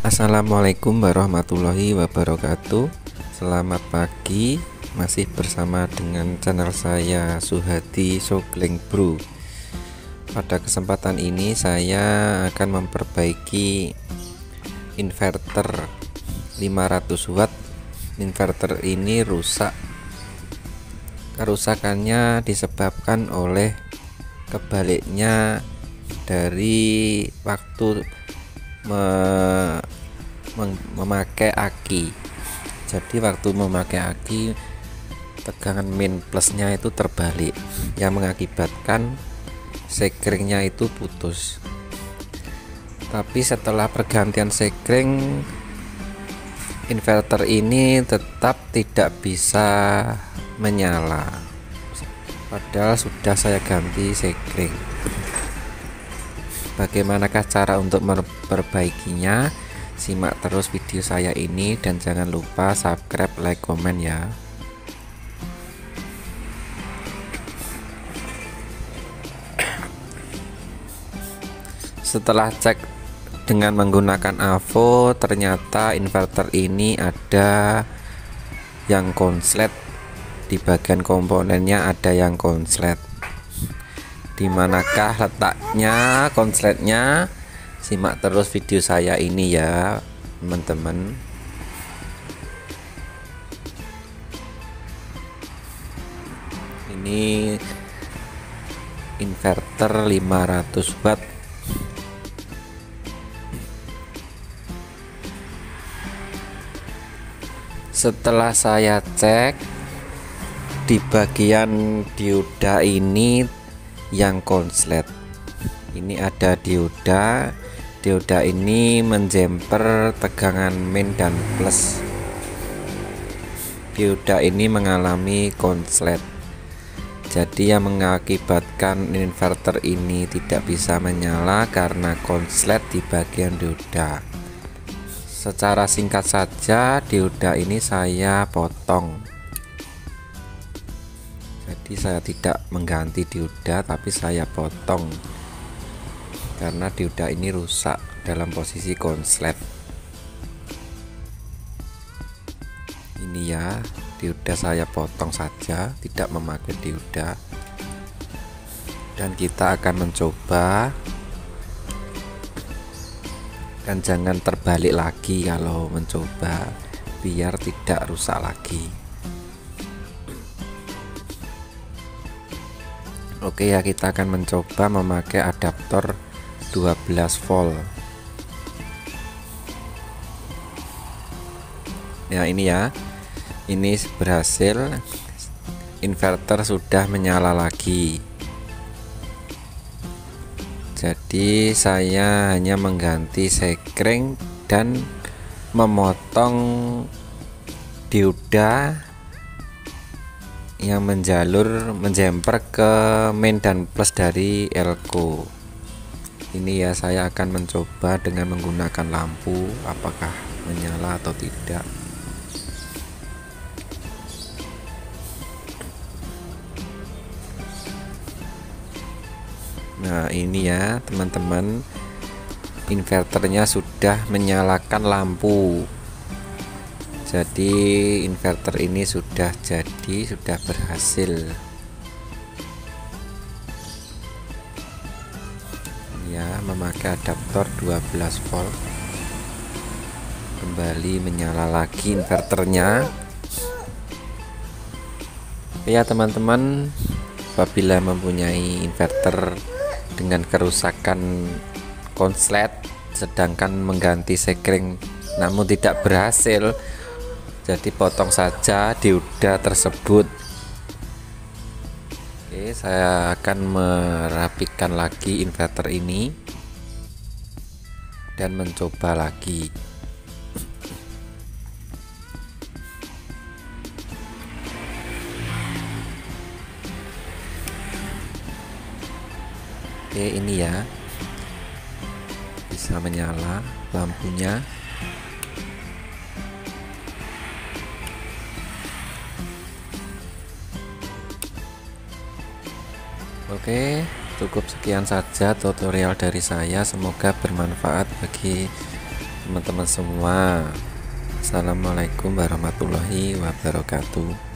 Assalamualaikum warahmatullahi wabarakatuh. Selamat pagi, masih bersama dengan channel saya Suhadi Sogling Bro. Pada kesempatan ini saya akan memperbaiki inverter 500 watt. Inverter ini rusak. Kerusakannya disebabkan oleh kebaliknya dari waktu memakai aki. Jadi waktu memakai aki, tegangan min plusnya itu terbalik, yang mengakibatkan sekringnya itu putus. Tapi setelah pergantian sekring, inverter ini tetap tidak bisa menyala, padahal sudah saya ganti sekring. Bagaimanakah cara untuk memperbaikinya? Simak terus video saya ini dan jangan lupa subscribe, like, komen ya. Setelah cek dengan menggunakan AVO, ternyata inverter ini ada yang konslet. Di bagian komponennya ada yang konslet. Di manakah letaknya konsletnya? Simak terus video saya ini ya, teman-teman. Ini inverter 500 watt. Setelah saya cek, di bagian dioda ini yang konslet. Ini ada dioda ini menjemper tegangan min dan plus. Dioda ini mengalami konslet, jadi yang mengakibatkan inverter ini tidak bisa menyala karena konslet di bagian dioda. Secara singkat saja, dioda ini saya potong. Jadi saya tidak mengganti dioda, tapi saya potong karena dioda ini rusak dalam posisi konslet. Ini ya, dioda saya potong saja, tidak memakai dioda. Dan kita akan mencoba, dan jangan terbalik lagi kalau mencoba, biar tidak rusak lagi. Oke ya, kita akan mencoba memakai adaptor 12 volt. Ya, ini ya. Ini berhasil. Inverter sudah menyala lagi. Jadi saya hanya mengganti sekring dan memotong dioda yang menjemper ke min dan plus dari elko. Ini ya, saya akan mencoba dengan menggunakan lampu apakah menyala atau tidak. Nah, ini ya teman-teman, inverternya sudah menyalakan lampu. Jadi inverter ini sudah berhasil ya, memakai adaptor 12 volt. Kembali menyala lagi inverternya ya teman-teman. Apabila mempunyai inverter dengan kerusakan konslet sedangkan mengganti sekring namun tidak berhasil, jadi potong saja dioda tersebut. Oke, saya akan merapikan lagi inverter ini dan mencoba lagi. Oke, ini ya, bisa menyala lampunya. Oke, cukup sekian saja tutorial dari saya. Semoga bermanfaat bagi teman-teman semua. Assalamualaikum warahmatullahi wabarakatuh.